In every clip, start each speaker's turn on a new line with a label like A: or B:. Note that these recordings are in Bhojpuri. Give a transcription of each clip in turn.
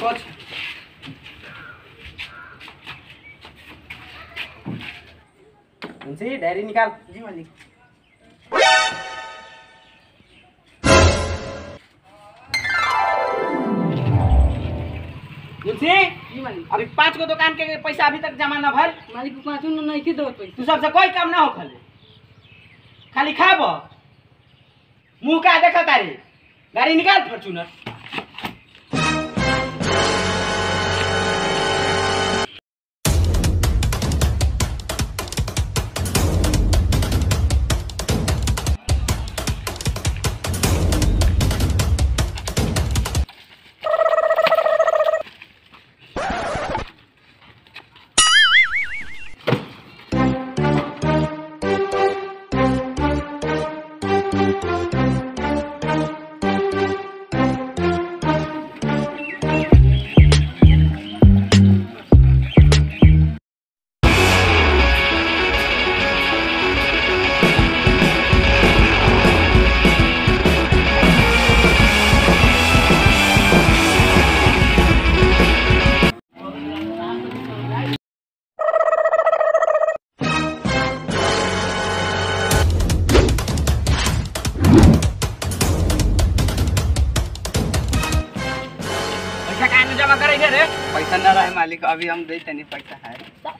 A: सोच। मुंशी डायरी निकाल।
B: जी मालिक।
A: मुंशी
B: जी मालिक।
A: अभी 5 गो दुकान के पैसा अभी तक जमा न भल।
B: मालिक पाँचों नहीं के दो पैसा।
A: तू सबसे कोई काम ना हो खाली खाब मुंह का देखा तारी। गाड़ी निकाल फॉर्च्यूनर। जमा करेंगे रे।
B: पैसा न रहे मालिक, अभी हम दे तनी पैसा है।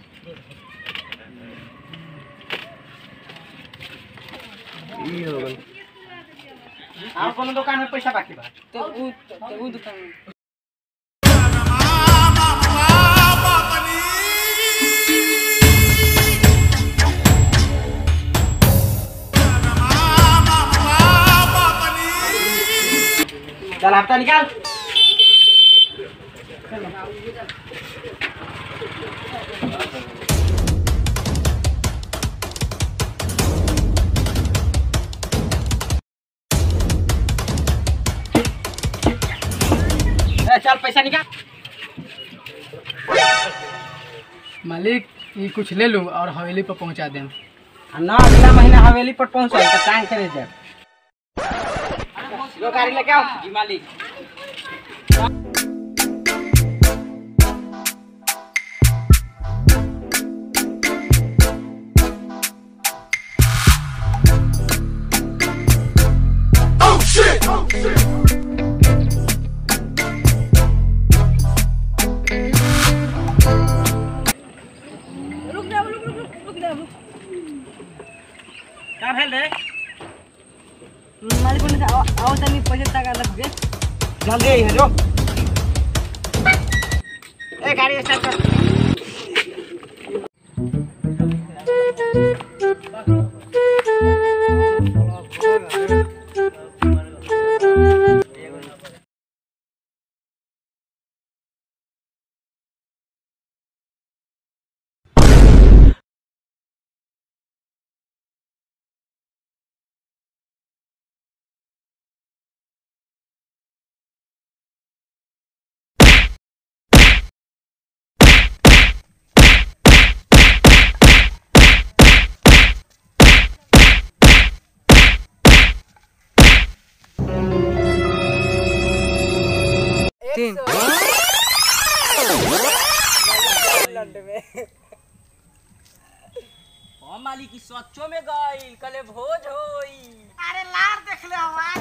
A: आप कोनो दुकान में पैसा बाकी बा
B: तो वो दुकान में
A: चल हफ्ता निकाल। चल पैसा निकाल।
B: मालिक ये कुछ ले लो और हवेली पर पहुंचा दें।
A: ना अगला महीना हवेली पर पहुंचा तो टांग के जाए। लो गाड़ी लेके आओ।
B: जी मालिक।
A: क्या भेल रे?
B: मालिक ने आओ तनी पैसा तक लग गए।
A: जल्दी आई है जो। ए गाड़ी स्टार्ट कर।
B: तीन
A: मालिक की सच्चो में गई कले भोज होई।
B: अरे लार देख ले हवा।